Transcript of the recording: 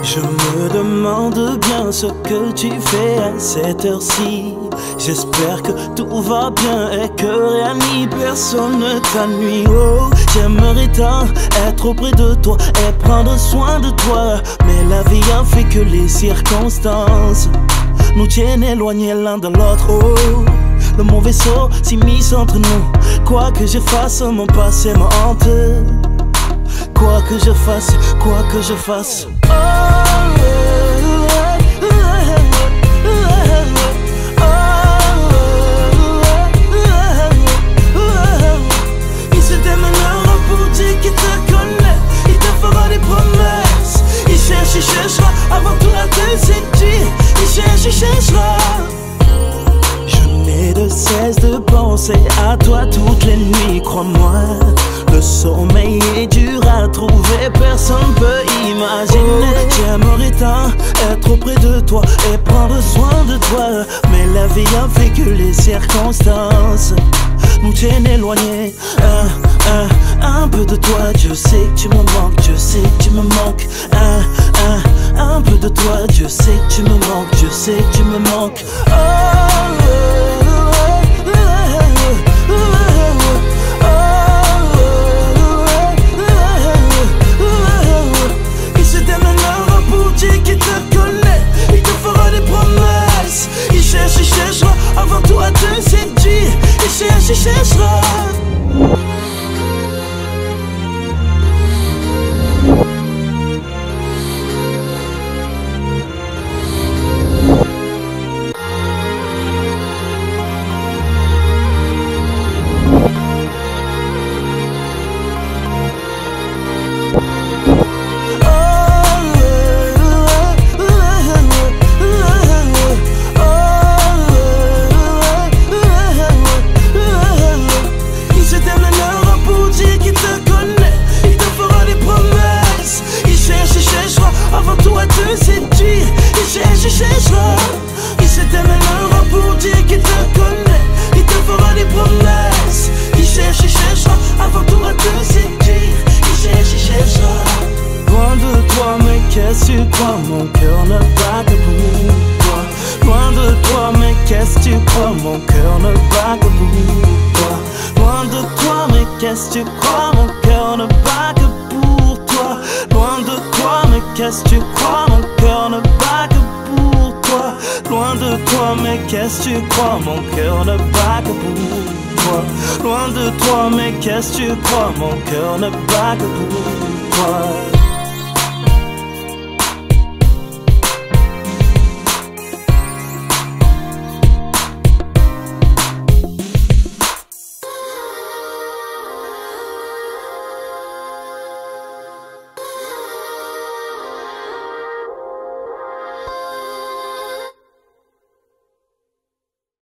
Je me demande bien ce que tu fais à cette heure-ci. J'espère que tout va bien et que rien ni personne ne t'ennuie. Oh, j'aimerais tant être auprès de toi et prendre soin de toi, mais la vie a fait que les circonstances nous tiennent éloignés l'un de l'autre. Oh, le mauvais sort s'immisce entre nous. Quoi que je fasse, mon passé me hante. Quoi que je fasse, quoi que je fasse. Il se déménagera pour dire qu'il te connaît. Il te fera des promesses. Il cherchera avant tout à te séduire. Il cherchera. Je n'ai de cesse de penser à toi toutes les nuits, crois-moi. Le sommeil est dur à trouver, personne peut imaginer. J'aimerais tant être auprès de toi et prendre soin de toi, mais la vie a fait que les circonstances nous tiennent éloignés. Un peu de toi, je sais que tu me manques, je sais que tu me manques. Un peu de toi, je sais que tu me manques, je sais que tu me manques. Il se déménagera pour dire qu'il te connaît. Il te fera des promesses. Il cherchera avant tout à te séduire. Il cherchera. Il se déménagera pour dire qu'il te connaît. Il te fera des promesses. Il cherchera avant tout à te séduire. Il cherchera. Loin de toi, mais qu'est-ce que tu crois? Mon cœur ne bat que pour toi. Loin de toi, mais qu'est-ce que tu crois? Mon cœur ne bat que pour toi. Loin de toi, mais qu'est-ce que tu crois? Mon cœur ne bat que pour toi. Loin de toi, mais qu'est-ce que tu crois? Mon cœur ne bat que pour toi. Loin de toi, mais qu'est-ce que tu crois? Mon cœur ne bat que pour toi. Loin de toi, mais qu'est-ce que tu crois? Mon cœur ne bat que pour toi.